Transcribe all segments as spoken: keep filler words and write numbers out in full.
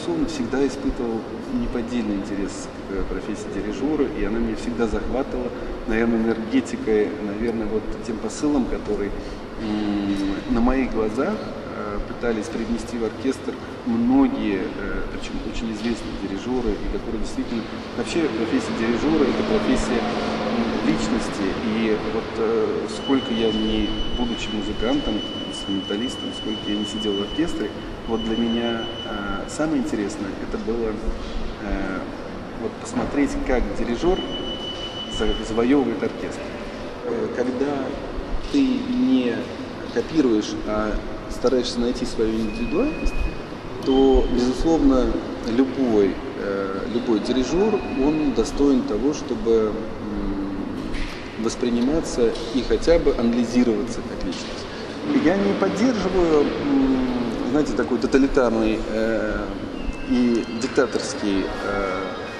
безусловно, всегда испытывал неподдельный интерес к профессии дирижера, и она меня всегда захватывала, наверное, энергетикой, наверное, вот тем посылом, который на моих глазах пытались привнести в оркестр многие, причем очень известные дирижеры, и которые действительно... Вообще профессия дирижера – это профессия личности, и вот сколько я, не будучи музыкантом, инструменталистом, сколько я не сидел в оркестре, вот для меня самое интересное это было вот посмотреть, как дирижер завоевывает оркестр. Когда ты не копируешь, а стараешься найти свою индивидуальность, то, безусловно, любой, любой дирижер, он достоин того, чтобы восприниматься и хотя бы анализироваться как личность. Я не поддерживаю, знаете, такой тоталитарный э, и диктаторский э,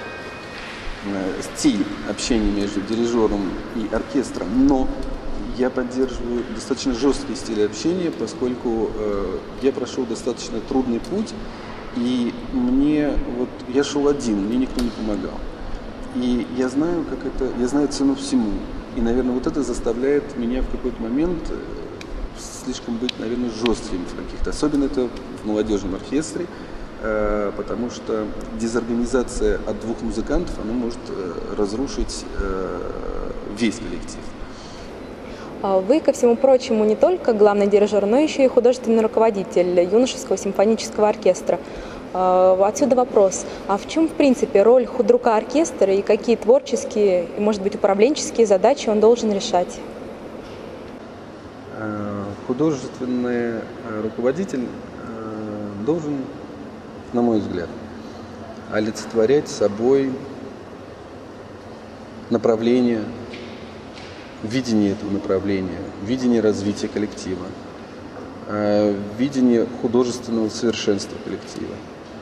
стиль общения между дирижером и оркестром, но я поддерживаю достаточно жесткий стиль общения, поскольку э, я прошел достаточно трудный путь, и мне вот я шел один, мне никто не помогал. И я знаю, как это, я знаю цену всему. И, наверное, вот это заставляет меня в какой-то момент слишком быть, наверное, жестким в каких-то, особенно это в молодежном оркестре, э, потому что дезорганизация от двух музыкантов, она может э, разрушить э, весь коллектив. Вы, ко всему прочему, не только главный дирижер, но еще и художественный руководитель юношеского симфонического оркестра. Отсюда вопрос, а в чем, в принципе, роль худрука оркестра и какие творческие, может быть, управленческие задачи он должен решать? Художественный руководитель должен, на мой взгляд, олицетворять собой направление, видение этого направления, видение развития коллектива, видение художественного совершенства коллектива.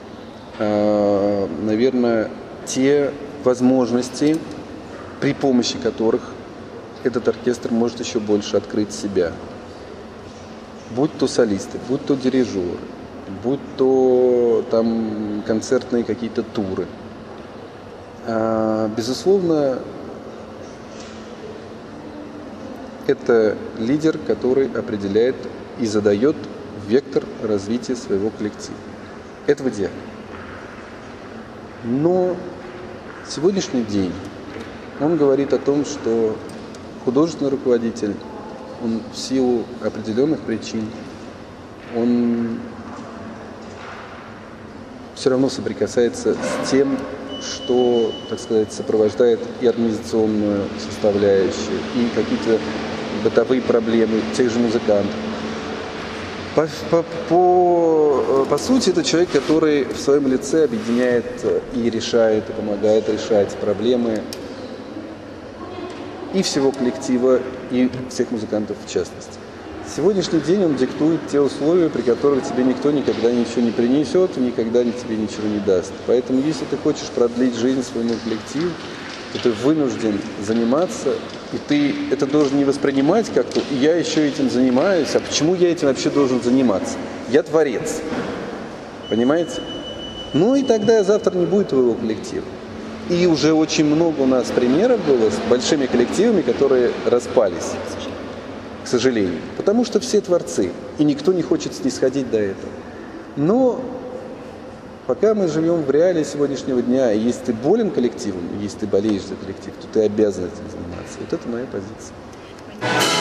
Наверное, те возможности, при помощи которых этот оркестр может еще больше открыть себя. Будь то солисты, будь то дирижеры, будь то там концертные какие-то туры. Безусловно, это лидер, который определяет и задает вектор развития своего коллектива. Это в идеале. Но сегодняшний день, он говорит о том, что художественный руководитель, он в силу определенных причин, он все равно соприкасается с тем, что, так сказать, сопровождает и организационную составляющую, и какие-то бытовые проблемы тех же музыкантов. По, по, по, по сути, это человек, который в своем лице объединяет и решает, и помогает решать проблемы и всего коллектива, и всех музыкантов в частности. Сегодняшний день он диктует те условия, при которых тебе никто никогда ничего не принесет и никогда тебе ничего не даст. Поэтому, если ты хочешь продлить жизнь своему коллективу, то ты вынужден заниматься, и ты это должен не воспринимать как-то, и я еще этим занимаюсь, а почему я этим вообще должен заниматься? Я творец, понимаете? Ну и тогда завтра не будет твоего коллектива. И уже очень много у нас примеров было с большими коллективами, которые распались, к сожалению, потому что все творцы, и никто не хочет снисходить до этого. Но пока мы живем в реалии сегодняшнего дня, и если ты болен коллективом, если ты болеешь за коллектив, то ты обязан этим заниматься. Вот это моя позиция.